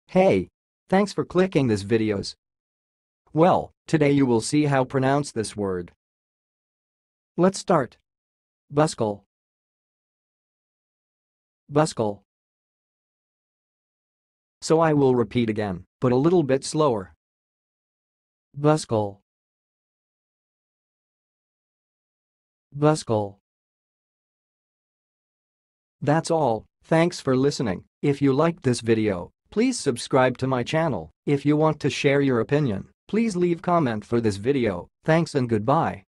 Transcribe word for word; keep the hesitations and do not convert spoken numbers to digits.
Hey! Thanks for clicking this videos. Well, today you will see how pronounce this word. Let's start. Busskohl. Busskohl. So I will repeat again, but a little bit slower. Busskohl. Busskohl. That's all. Thanks for listening. If you liked this video, please subscribe to my channel. If you want to share your opinion, please leave comment for this video. Thanks and goodbye.